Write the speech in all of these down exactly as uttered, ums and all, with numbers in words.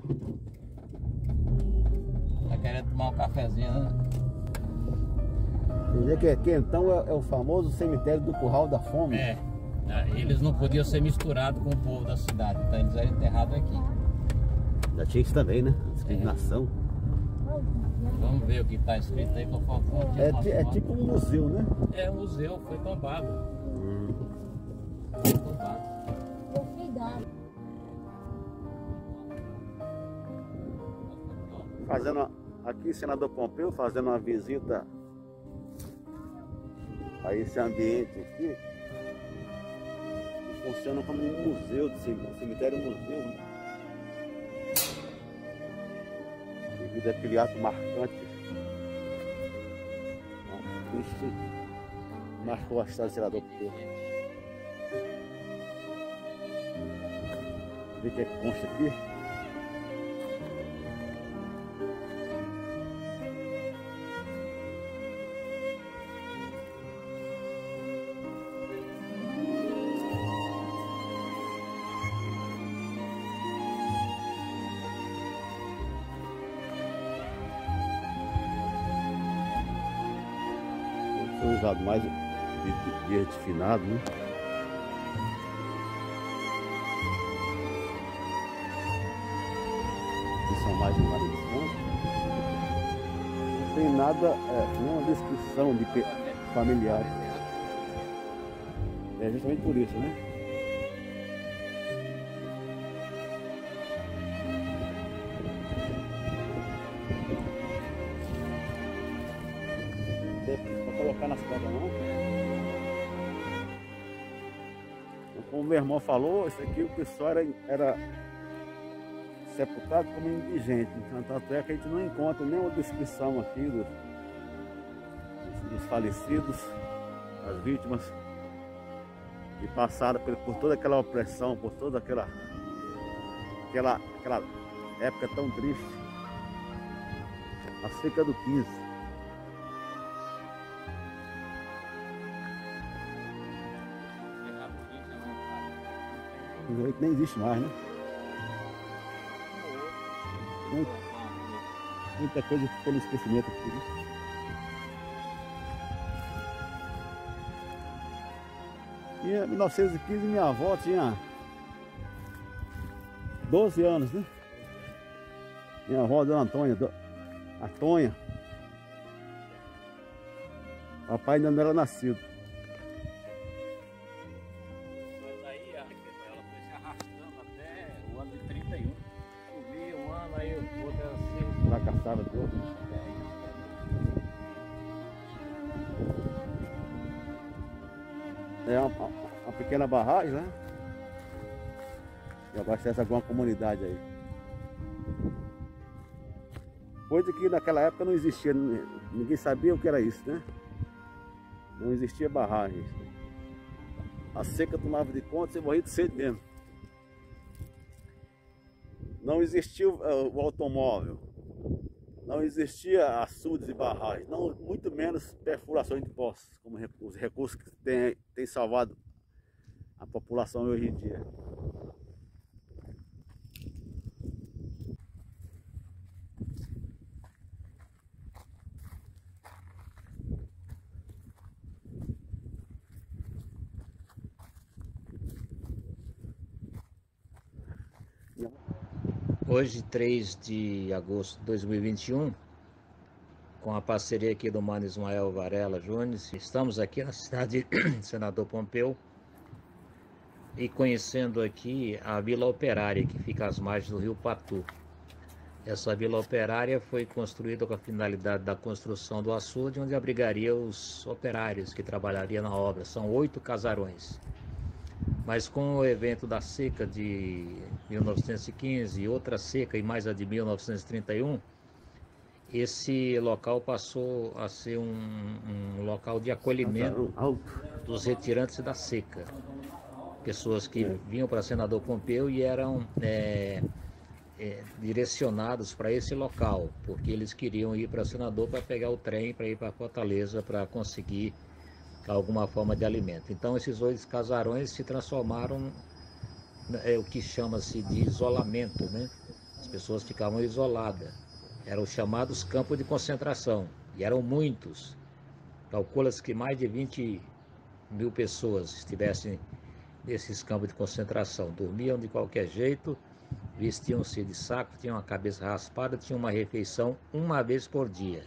Tá querendo tomar um cafezinho, né? Quer dizer que aqui então é, é o famoso cemitério do Curral da Fome. É, eles não podiam ser misturados com o povo da cidade, então eles eram enterrados aqui. Já tinha isso também, né? Discriminação. É. Vamos ver o que está escrito aí, pra fofoca. É, é tipo um museu, né? É um museu, foi tombado. Hum. Foi tombado. Fazendo uma, aqui, senador Pompeu, fazendo uma visita a esse ambiente aqui, que funciona como um museu, de cemitério museu, né? Devido àquele ato marcante, isso marcou a história do senador Pompeu. Vê o que é que consta aqui. Foi usado mais de, de, de refinado, né? Aqui são mais imagens. Não tem nada, é, nenhuma descrição de familiares. É justamente por isso, né? Para colocar nas costas não. Como meu irmão falou, isso aqui o pessoal era, era sepultado como indigente. Então, tanto é que a gente não encontra nenhuma descrição aqui dos, dos falecidos, das vítimas que passaram por, por toda aquela opressão, por toda aquela, aquela, aquela época tão triste, a seca do quinze. Nem existe mais, né? Muita, muita coisa ficou no esquecimento aqui, né? E em mil novecentos e quinze minha avó tinha doze anos, né? Minha avó, Dona Antônia, do... a Tonha. Papai ainda não era nascido. Fracassava tudo. É uma, uma pequena barragem, né? Que abastece alguma comunidade aí. Coisa que naquela época não existia, ninguém sabia o que era isso, né? Não existia barragem. A seca tomava de conta, você morria de sede mesmo. Não existia o, o automóvel. Não existia açudes e barragens, não, muito menos perfurações de poços, como os recursos que têm tem salvado a população hoje em dia. Hoje, três de agosto de dois mil e vinte e um, com a parceria aqui do Mano Ismael Varela Júnior, estamos aqui na cidade de Senador Pompeu e conhecendo aqui a Vila Operária, que fica às margens do Rio Patu. Essa Vila Operária foi construída com a finalidade da construção do açude, onde abrigaria os operários que trabalhariam na obra. São oito casarões. Mas com o evento da seca de mil novecentos e quinze e outra seca e mais a de mil novecentos e trinta e um, esse local passou a ser um, um local de acolhimento dos retirantes da seca. Pessoas que vinham para Senador Pompeu e eram é, é, direcionados para esse local, porque eles queriam ir para Senador para pegar o trem, para ir para Fortaleza, para conseguir alguma forma de alimento. Então esses oito casarões se transformaram é, o que chama-se de isolamento, né? As pessoas ficavam isoladas. Eram os chamados campos de concentração, e eram muitos. Calcula-se que mais de vinte mil pessoas estivessem nesses campos de concentração. Dormiam de qualquer jeito, vestiam-se de saco, tinham a cabeça raspada, tinham uma refeição uma vez por dia.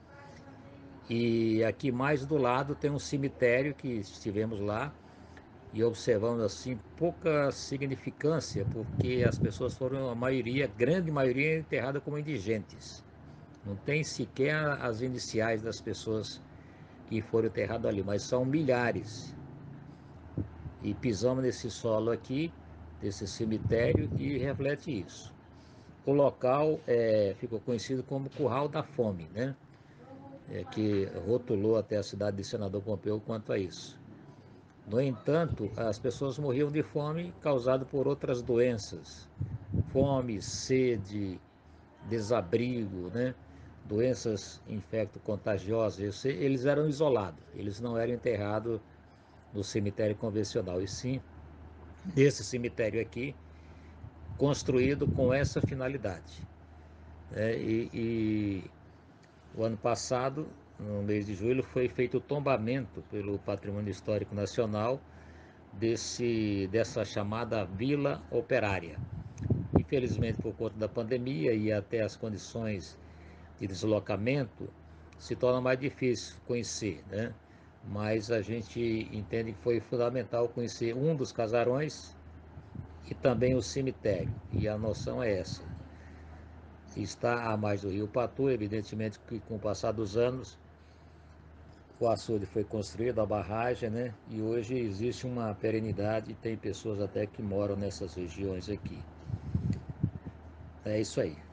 E aqui mais do lado tem um cemitério que estivemos lá e observamos assim pouca significância, porque as pessoas foram, a maioria, a grande maioria, enterrada como indigentes. Não tem sequer as iniciais das pessoas que foram enterradas ali, mas são milhares. E pisamos nesse solo aqui, desse cemitério, e reflete isso. O local é, ficou conhecido como Curral da Fome, né? É, que rotulou até a cidade de Senador Pompeu quanto a isso. No entanto, as pessoas morriam de fome causada por outras doenças. Fome, sede, desabrigo, né? Doenças infecto-contagiosas. Eles eram isolados, eles não eram enterrados no cemitério convencional, e sim nesse cemitério aqui, construído com essa finalidade. É, e, e o ano passado, no mês de julho, foi feito o tombamento pelo Patrimônio Histórico Nacional desse, dessa chamada Vila Operária. Infelizmente, por conta da pandemia e até as condições de deslocamento, se torna mais difícil conhecer, né? Mas a gente entende que foi fundamental conhecer um dos casarões e também o cemitério. E a noção é essa. Está à margem do rio Patu, evidentemente que com o passar dos anos o açude foi construído, a barragem, né? E hoje existe uma perenidade e tem pessoas até que moram nessas regiões aqui. É isso aí.